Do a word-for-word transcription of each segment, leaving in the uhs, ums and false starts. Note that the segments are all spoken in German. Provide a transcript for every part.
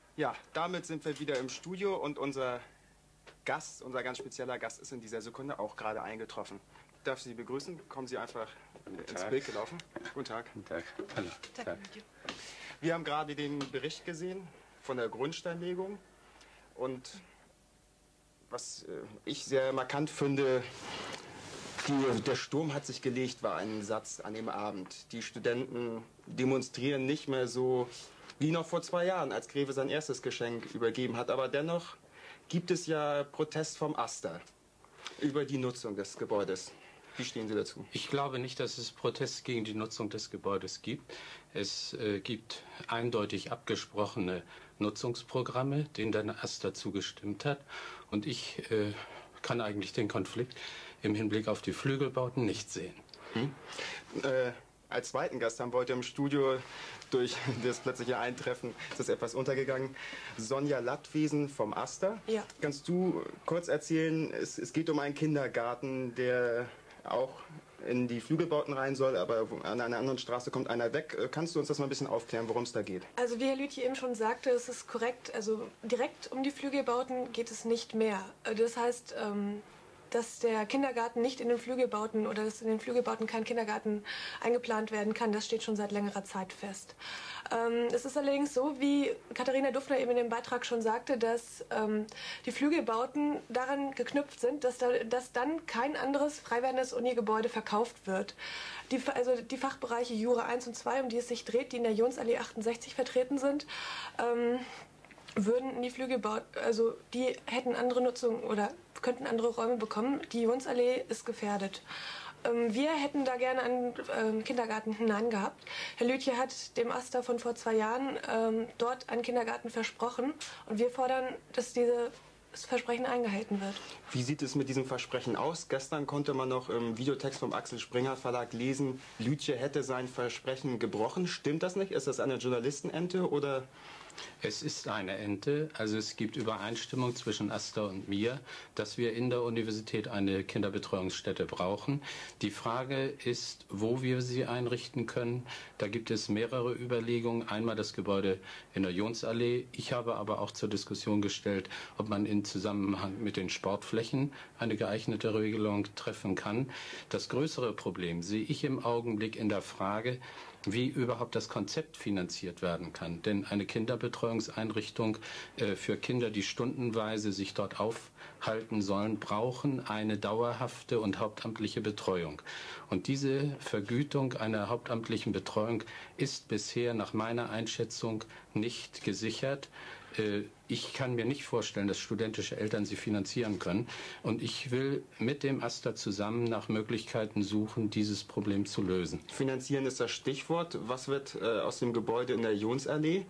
Ja, damit sind wir wieder im Studio und unser Gast, unser ganz spezieller Gast ist in dieser Sekunde auch gerade eingetroffen. Ich darf Sie begrüßen. Kommen Sie einfach ins Bild gelaufen. Guten Tag. Guten Tag. Hallo. Guten Tag. Wir haben gerade den Bericht gesehen von der Grundsteinlegung und was ich sehr markant finde, die, der Sturm hat sich gelegt, war ein Satz an dem Abend. Die Studenten demonstrieren nicht mehr so wie noch vor zwei Jahren, als Greve sein erstes Geschenk übergeben hat. Aber dennoch gibt es ja Protest vom AStA über die Nutzung des Gebäudes. Wie stehen Sie dazu? Ich glaube nicht, dass es Protest gegen die Nutzung des Gebäudes gibt. Es äh, gibt eindeutig abgesprochene Nutzungsprogramme, denen der AStA zugestimmt hat. Und ich äh, kann eigentlich den Konflikt im Hinblick auf die Flügelbauten nicht sehen. Hm? Äh, als zweiten Gast haben wir heute im Studio durch das plötzliche Eintreffen, ist das etwas untergegangen, Sonja Lattwiesen vom AStA. Ja. Kannst du kurz erzählen, es, es geht um einen Kindergarten, der auch in die Flügelbauten rein soll, aber an einer anderen Straße kommt einer weg. Kannst du uns das mal ein bisschen aufklären, worum es da geht? Also wie Herr Lütje eben schon sagte, es ist korrekt, also direkt um die Flügelbauten geht es nicht mehr. Das heißt, ähm, dass der Kindergarten nicht in den Flügelbauten oder dass in den Flügelbauten kein Kindergarten eingeplant werden kann, das steht schon seit längerer Zeit fest. Ähm, es ist allerdings so, wie Katharina Dufner eben in dem Beitrag schon sagte, dass ähm, die Flügelbauten daran geknüpft sind, dass, da, dass dann kein anderes frei werdendes Uni-Gebäude verkauft wird. Die, also die Fachbereiche Jura eins und zwei, um die es sich dreht, die in der Jonsallee achtundsechzig vertreten sind, ähm, würden in die Flügelbauten, also die hätten andere Nutzung oder könnten andere Räume bekommen. Die Jonsallee ist gefährdet. Ähm, wir hätten da gerne einen ähm, Kindergarten hinein gehabt. Herr Lütje hat dem AStA von vor zwei Jahren ähm, dort einen Kindergarten versprochen und wir fordern, dass dieses Versprechen eingehalten wird. Wie sieht es mit diesem Versprechen aus? Gestern konnte man noch im Videotext vom Axel Springer Verlag lesen, Lütje hätte sein Versprechen gebrochen. Stimmt das nicht? Ist das eine Journalistenente oder? Es ist eine Ente, also es gibt Übereinstimmung zwischen AStA und mir, dass wir in der Universität eine Kinderbetreuungsstätte brauchen. Die Frage ist, wo wir sie einrichten können. Da gibt es mehrere Überlegungen. Einmal das Gebäude in der Jonsallee. Ich habe aber auch zur Diskussion gestellt, ob man in Zusammenhang mit den Sportflächen eine geeignete Regelung treffen kann. Das größere Problem sehe ich im Augenblick in der Frage, wie überhaupt das Konzept finanziert werden kann. Denn eine Kinderbetreuungseinrichtung äh, für Kinder, die stundenweise sich dort aufhalten sollen, brauchen eine dauerhafte und hauptamtliche Betreuung. Und diese Vergütung einer hauptamtlichen Betreuung ist bisher nach meiner Einschätzung nicht gesichert. Äh, ich kann mir nicht vorstellen, dass studentische Eltern sie finanzieren können. Und ich will mit dem AStA zusammen nach Möglichkeiten suchen, dieses Problem zu lösen. Finanzieren ist das Stichwort. Was wird äh, aus dem Gebäude in der Jonsallee?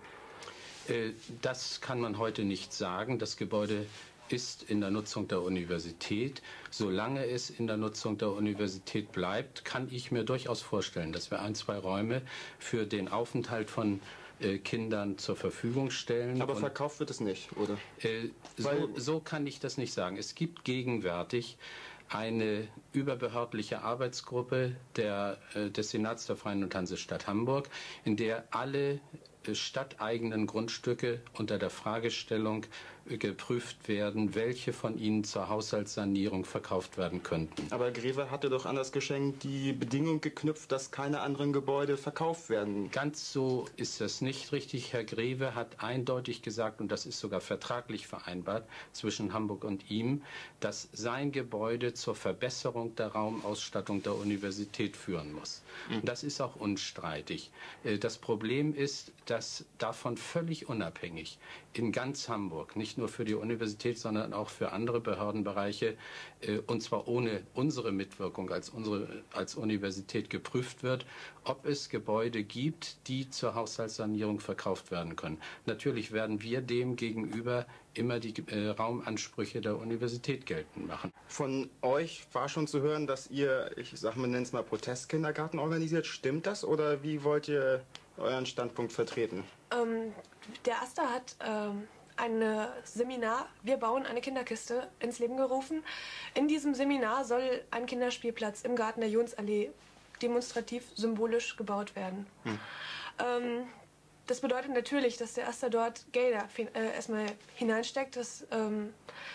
Äh, das kann man heute nicht sagen. Das Gebäude ist in der Nutzung der Universität. Solange es in der Nutzung der Universität bleibt, kann ich mir durchaus vorstellen, dass wir ein, zwei Räume für den Aufenthalt von äh, Kindern zur Verfügung stellen. Aber verkauft wird es nicht, oder? Äh, so, so kann ich das nicht sagen. Es gibt gegenwärtig eine überbehördliche Arbeitsgruppe der, äh, des Senats der Freien und Hansestadt Hamburg, in der alle stadteigenen Grundstücke unter der Fragestellung geprüft werden, welche von ihnen zur Haushaltssanierung verkauft werden könnten. Aber Greve hatte doch an das Geschenk die Bedingung geknüpft, dass keine anderen Gebäude verkauft werden. Ganz so ist das nicht richtig. Herr Greve hat eindeutig gesagt, und das ist sogar vertraglich vereinbart zwischen Hamburg und ihm, dass sein Gebäude zur Verbesserung der Raumausstattung der Universität führen muss. Mhm. Das ist auch unstreitig. Das Problem ist, dass davon völlig unabhängig in ganz Hamburg, nicht nur für die Universität, sondern auch für andere Behördenbereiche, äh, und zwar ohne unsere Mitwirkung als, unsere, als Universität geprüft wird, ob es Gebäude gibt, die zur Haushaltssanierung verkauft werden können. Natürlich werden wir dem gegenüber immer die äh, Raumansprüche der Universität geltend machen. Von euch war schon zu hören, dass ihr, ich sag mal, nennt es mal Protestkindergarten organisiert. Stimmt das oder wie wollt ihr euren Standpunkt vertreten? Ähm, der AStA hat ähm, ein Seminar, wir bauen eine Kinderkiste, ins Leben gerufen. In diesem Seminar soll ein Kinderspielplatz im Garten der Jonsallee demonstrativ symbolisch gebaut werden. Hm. Ähm, das bedeutet natürlich, dass der AStA dort Gelder äh, erstmal hineinsteckt, dass ähm,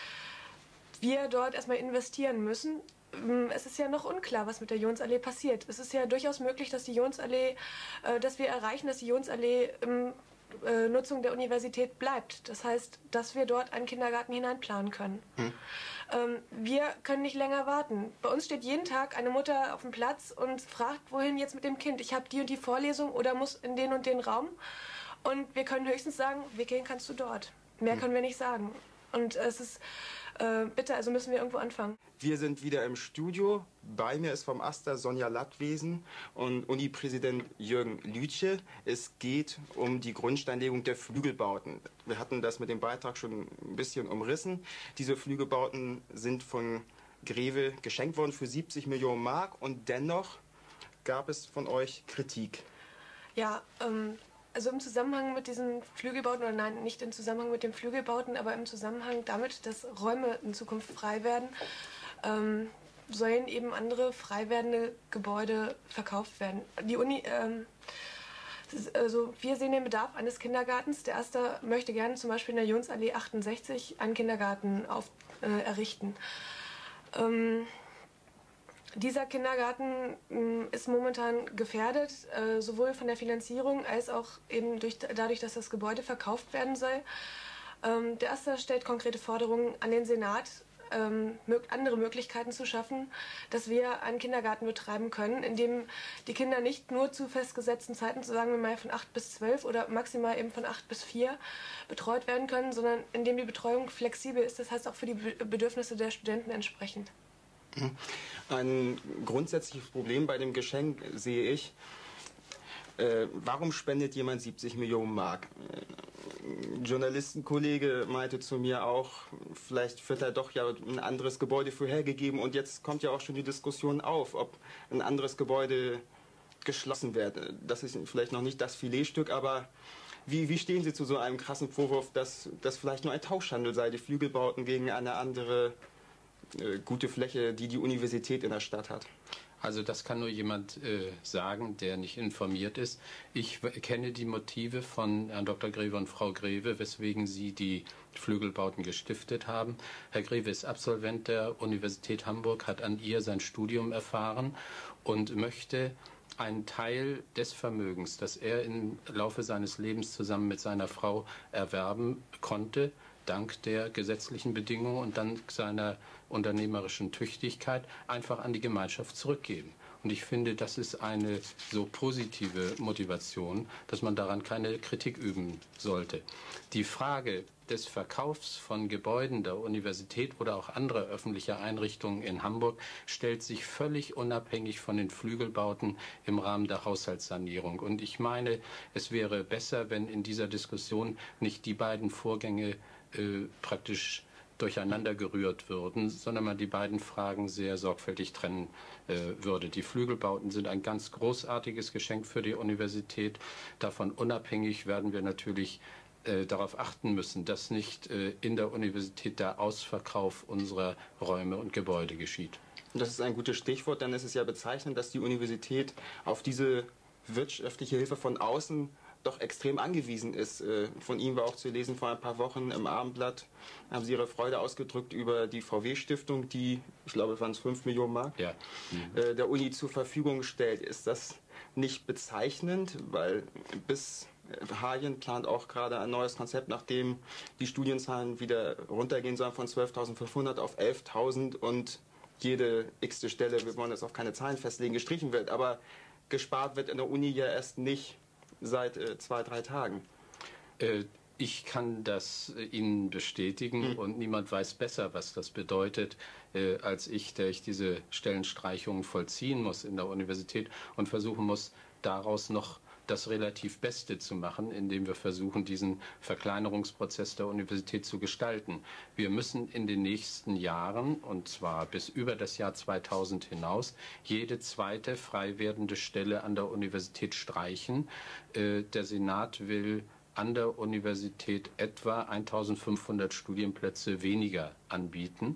wir dort erstmal investieren müssen. Es ist ja noch unklar, was mit der Jonsallee passiert. Es ist ja durchaus möglich, dass die Jonsallee, äh, dass wir erreichen, dass die Jonsallee im äh, Nutzung der Universität bleibt. Das heißt, dass wir dort einen Kindergarten hineinplanen können. Hm. Ähm, wir können nicht länger warten. Bei uns steht jeden Tag eine Mutter auf dem Platz und fragt, wohin jetzt mit dem Kind? Ich habe die und die Vorlesung oder muss in den und den Raum. Und wir können höchstens sagen, wickeln kannst du dort. Mehr hm. können wir nicht sagen. Und es ist, äh, bitte, also müssen wir irgendwo anfangen. Wir sind wieder im Studio. Bei mir ist vom AStA Sonja Lattwesen und Uni-Präsident Jürgen Lütje. Es geht um die Grundsteinlegung der Flügelbauten. Wir hatten das mit dem Beitrag schon ein bisschen umrissen. Diese Flügelbauten sind von Greve geschenkt worden für siebzig Millionen Mark und dennoch gab es von euch Kritik. Ja, ähm... Also im Zusammenhang mit diesen Flügelbauten, oder nein, nicht im Zusammenhang mit den Flügelbauten, aber im Zusammenhang damit, dass Räume in Zukunft frei werden, ähm, sollen eben andere frei werdende Gebäude verkauft werden. Die Uni, ähm, also wir sehen den Bedarf eines Kindergartens. Der AStA möchte gerne zum Beispiel in der Jonsallee achtundsechzig einen Kindergarten auf, äh, errichten. Ähm, Dieser Kindergarten mh, ist momentan gefährdet, äh, sowohl von der Finanzierung als auch eben durch, dadurch, dass das Gebäude verkauft werden soll. Ähm, der AStA stellt konkrete Forderungen an den Senat, ähm, andere Möglichkeiten zu schaffen, dass wir einen Kindergarten betreiben können, in dem die Kinder nicht nur zu festgesetzten Zeiten, sagen wir mal von acht bis zwölf oder maximal eben von acht bis vier, betreut werden können, sondern in dem die Betreuung flexibel ist, das heißt auch für die Bedürfnisse der Studenten entsprechend. Ein grundsätzliches Problem bei dem Geschenk sehe ich, äh, warum spendet jemand siebzig Millionen Mark? Ein Journalistenkollege meinte zu mir auch, vielleicht wird er doch ja ein anderes Gebäude für hergegeben und jetzt kommt ja auch schon die Diskussion auf, ob ein anderes Gebäude geschlossen wird. Das ist vielleicht noch nicht das Filetstück, aber wie, wie stehen Sie zu so einem krassen Vorwurf, dass das vielleicht nur ein Tauschhandel sei, die Flügelbauten gegen eine andere gute Fläche, die die Universität in der Stadt hat? Also das kann nur jemand äh, sagen, der nicht informiert ist. Ich kenne die Motive von Herrn Doktor Greve und Frau Greve, weswegen sie die Flügelbauten gestiftet haben. Herr Greve ist Absolvent der Universität Hamburg, hat an ihr sein Studium erfahren und möchte einen Teil des Vermögens, das er im Laufe seines Lebens zusammen mit seiner Frau erwerben konnte, dank der gesetzlichen Bedingungen und dank seiner unternehmerischen Tüchtigkeit, einfach an die Gemeinschaft zurückgeben. Und ich finde, das ist eine so positive Motivation, dass man daran keine Kritik üben sollte. Die Frage des Verkaufs von Gebäuden der Universität oder auch anderer öffentlicher Einrichtungen in Hamburg stellt sich völlig unabhängig von den Flügelbauten im Rahmen der Haushaltssanierung. Und ich meine, es wäre besser, wenn in dieser Diskussion nicht die beiden Vorgänge äh, praktisch durcheinander gerührt würden, sondern man die beiden Fragen sehr sorgfältig trennen äh, würde. Die Flügelbauten sind ein ganz großartiges Geschenk für die Universität. Davon unabhängig werden wir natürlich äh, darauf achten müssen, dass nicht äh, in der Universität der Ausverkauf unserer Räume und Gebäude geschieht. Das ist ein gutes Stichwort, denn es ist ja bezeichnend, dass die Universität auf diese wirtschaftliche Hilfe von außen doch extrem angewiesen ist. Von Ihnen war auch zu lesen vor ein paar Wochen im Abendblatt, haben Sie Ihre Freude ausgedrückt über die V W-Stiftung, die, ich glaube, waren es fünf Millionen Mark, ja. mhm. der Uni zur Verfügung stellt. Ist das nicht bezeichnend, weil bis Hagen plant auch gerade ein neues Konzept, nachdem die Studienzahlen wieder runtergehen sollen von zwölftausendfünfhundert auf elftausend und jede x-te Stelle, wir wollen jetzt auch keine Zahlen festlegen, gestrichen wird, aber gespart wird in der Uni ja erst nicht seit äh, zwei, drei Tagen. Äh, ich kann das äh, Ihnen bestätigen mhm. und niemand weiß besser, was das bedeutet, äh, als ich, der ich diese Stellenstreichungen vollziehen muss in der Universität und versuchen muss, daraus noch das relativ Beste zu machen, indem wir versuchen, diesen Verkleinerungsprozess der Universität zu gestalten. Wir müssen in den nächsten Jahren, und zwar bis über das Jahr zweitausend hinaus, jede zweite frei werdende Stelle an der Universität streichen. Äh, der Senat will an der Universität etwa eintausendfünfhundert Studienplätze weniger anbieten.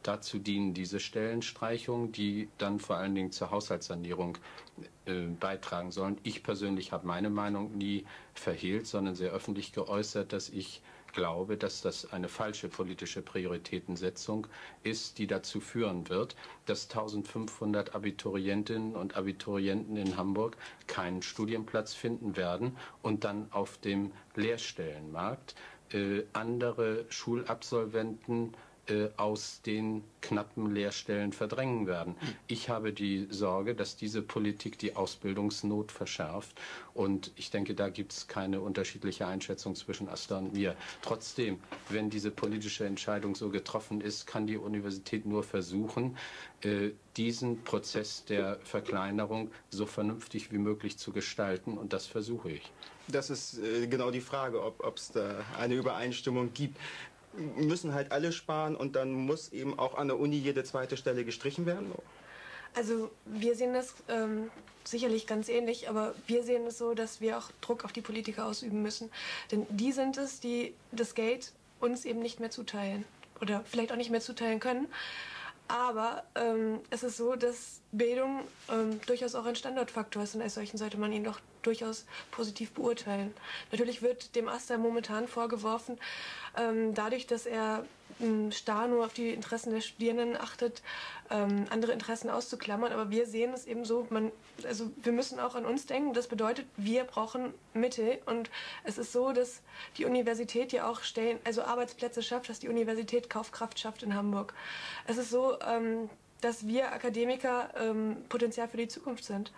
dazu dienen diese Stellenstreichungen, die dann vor allen Dingen zur Haushaltssanierung äh, beitragen sollen. Ich persönlich habe meine Meinung nie verhehlt, sondern sehr öffentlich geäußert, dass ich glaube, dass das eine falsche politische Prioritätensetzung ist, die dazu führen wird, dass eintausendfünfhundert Abiturientinnen und Abiturienten in Hamburg keinen Studienplatz finden werden und dann auf dem Lehrstellenmarkt äh, andere Schulabsolventen äh, aus den knappen Lehrstellen verdrängen werden. Ich habe die Sorge, dass diese Politik die Ausbildungsnot verschärft, und ich denke, da gibt es keine unterschiedliche Einschätzung zwischen Asta und mir. Trotzdem, wenn diese politische Entscheidung so getroffen ist, kann die Universität nur versuchen, äh, diesen Prozess der Verkleinerung so vernünftig wie möglich zu gestalten, und das versuche ich. Das ist äh, genau die Frage, ob es da eine Übereinstimmung gibt. Müssen halt alle sparen und dann muss eben auch an der Uni jede zweite Stelle gestrichen werden? Also wir sehen das ähm, sicherlich ganz ähnlich, aber wir sehen es so, dass wir auch Druck auf die Politiker ausüben müssen. Denn die sind es, die das Geld uns eben nicht mehr zuteilen oder vielleicht auch nicht mehr zuteilen können. Aber ähm, es ist so, dass Bildung ähm, durchaus auch ein Standortfaktor ist, und als solchen sollte man ihn doch durchaus positiv beurteilen. Natürlich wird dem Asta momentan vorgeworfen, ähm, dadurch, dass er ähm, starr nur auf die Interessen der Studierenden achtet, ähm, andere Interessen auszuklammern. Aber wir sehen es eben so, man, also wir müssen auch an uns denken. Das bedeutet, wir brauchen Mittel, und es ist so, dass die Universität ja auch Stellen, also Arbeitsplätze schafft, dass die Universität Kaufkraft schafft in Hamburg. Es ist so, ähm, dass wir Akademiker ähm, Potenzial für die Zukunft sind.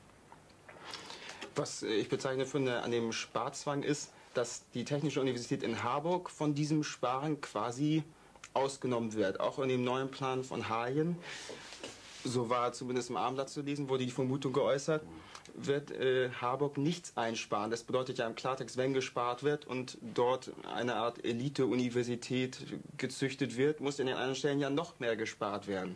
Was ich bezeichne finde an dem Sparzwang ist, dass die Technische Universität in Harburg von diesem Sparen quasi ausgenommen wird. Auch in dem neuen Plan von Hagen, so war zumindest im Abendblatt zu lesen, wurde die Vermutung geäußert, wird äh, Harburg nichts einsparen. Das bedeutet ja im Klartext, wenn gespart wird und dort eine Art Elite-Universität gezüchtet wird, muss in den anderen Stellen ja noch mehr gespart werden.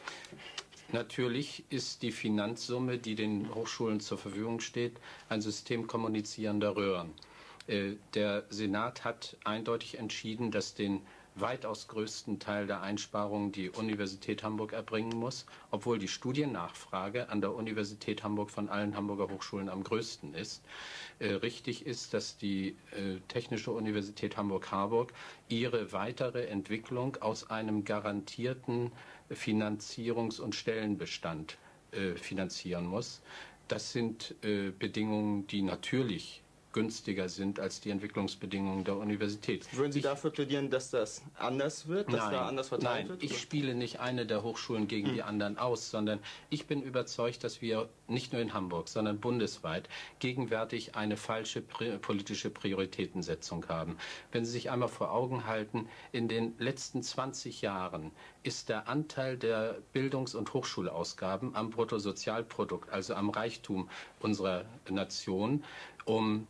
Natürlich ist die Finanzsumme, die den Hochschulen zur Verfügung steht, ein System kommunizierender Röhren. Äh, der Senat hat eindeutig entschieden, dass den weitaus größten Teil der Einsparungen die Universität Hamburg erbringen muss, obwohl die Studiennachfrage an der Universität Hamburg von allen Hamburger Hochschulen am größten ist. Äh, richtig ist, dass die äh, Technische Universität Hamburg-Harburg ihre weitere Entwicklung aus einem garantierten Finanzierungs- und Stellenbestand äh, finanzieren muss. Das sind äh, Bedingungen, die natürlich günstiger sind als die Entwicklungsbedingungen der Universität. Würden Sie ich, dafür plädieren, dass das anders wird, dass nein, da anders verteilt nein, wird? Ich spiele nicht eine der Hochschulen gegen hm. die anderen aus, sondern ich bin überzeugt, dass wir nicht nur in Hamburg, sondern bundesweit gegenwärtig eine falsche pri- politische Prioritätensetzung haben. Wenn Sie sich einmal vor Augen halten, in den letzten zwanzig Jahren ist der Anteil der Bildungs- und Hochschulausgaben am Bruttosozialprodukt, also am Reichtum unserer Nation, um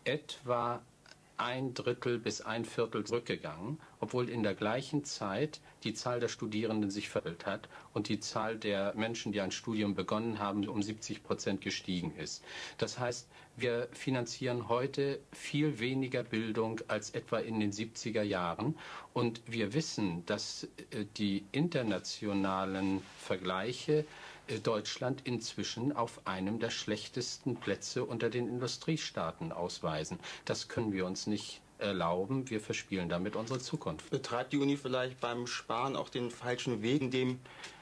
etwa ein Drittel bis ein Viertel zurückgegangen, obwohl in der gleichen Zeit die Zahl der Studierenden sich verdoppelt hat und die Zahl der Menschen, die ein Studium begonnen haben, um siebzig Prozent gestiegen ist. Das heißt, wir finanzieren heute viel weniger Bildung als etwa in den siebziger Jahren, und wir wissen, dass die internationalen Vergleiche Deutschland inzwischen auf einem der schlechtesten Plätze unter den Industriestaaten ausweisen. Das können wir uns nicht erlauben. Wir verspielen damit unsere Zukunft. Betreibt die Uni vielleicht beim Sparen auch den falschen Weg, in dem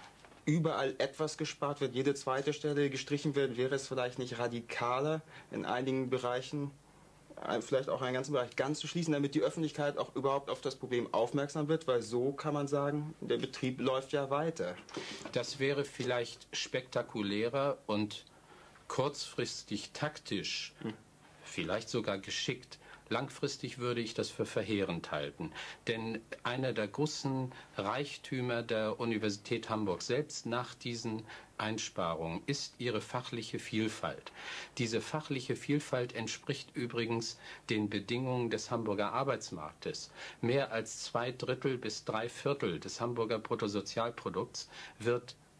überall etwas gespart wird, jede zweite Stelle gestrichen wird? Wäre es vielleicht nicht radikaler, in einigen Bereichen, vielleicht auch einen ganzen Bereich ganz zu schließen, damit die Öffentlichkeit auch überhaupt auf das Problem aufmerksam wird, weil so kann man sagen, der Betrieb läuft ja weiter. Das wäre vielleicht spektakulärer und kurzfristig taktisch, hm. vielleicht sogar geschickt. Langfristig würde ich das für verheerend halten. Denn einer der großen Reichtümer der Universität Hamburg, selbst nach diesen Einsparungen, ist ihre fachliche Vielfalt. Diese fachliche Vielfalt entspricht übrigens den Bedingungen des Hamburger Arbeitsmarktes. Mehr als zwei Drittel bis drei Viertel des Hamburger Bruttosozialprodukts wird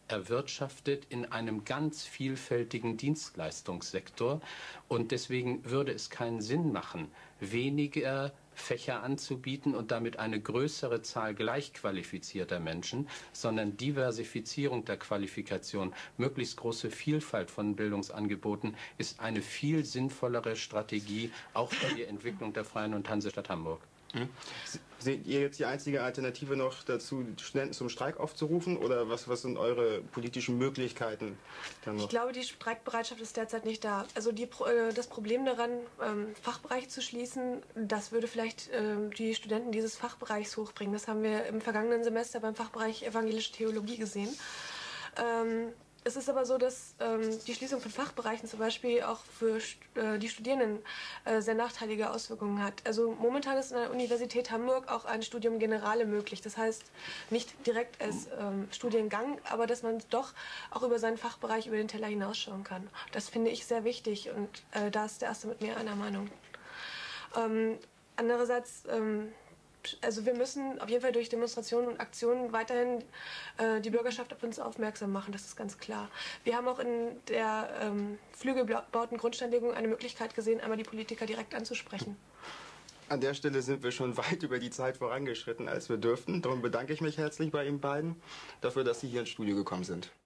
erwirtschaftet in einem ganz vielfältigen Dienstleistungssektor. Und deswegen würde es keinen Sinn machen, weniger Fächer anzubieten und damit eine größere Zahl gleichqualifizierter Menschen, sondern Diversifizierung der Qualifikation, möglichst große Vielfalt von Bildungsangeboten ist eine viel sinnvollere Strategie, auch für die Entwicklung der Freien und Hansestadt Hamburg. Mhm. Seht ihr jetzt die einzige Alternative noch dazu, Studenten zum Streik aufzurufen, oder was, was sind eure politischen Möglichkeiten dann noch? Ich glaube, die Streikbereitschaft ist derzeit nicht da. Also die, äh, das Problem daran, ähm, Fachbereiche zu schließen, das würde vielleicht äh, die Studenten dieses Fachbereichs hochbringen. Das haben wir im vergangenen Semester beim Fachbereich Evangelische Theologie gesehen. Ähm, Es ist aber so, dass ähm, die Schließung von Fachbereichen zum Beispiel auch für äh, die Studierenden äh, sehr nachteilige Auswirkungen hat. Also momentan ist an der Universität Hamburg auch ein Studium Generale möglich. Das heißt, nicht direkt als ähm, Studiengang, aber dass man doch auch über seinen Fachbereich, über den Teller hinausschauen kann. Das finde ich sehr wichtig, und äh, da ist der Erste mit mir einer Meinung. Ähm, andererseits... Ähm, Also wir müssen auf jeden Fall durch Demonstrationen und Aktionen weiterhin äh, die Bürgerschaft auf uns aufmerksam machen, das ist ganz klar. Wir haben auch in der ähm, flügelgebauten Grundsteinlegung eine Möglichkeit gesehen, einmal die Politiker direkt anzusprechen. An der Stelle sind wir schon weit über die Zeit vorangeschritten, als wir dürften. Darum bedanke ich mich herzlich bei Ihnen beiden dafür, dass Sie hier ins Studio gekommen sind.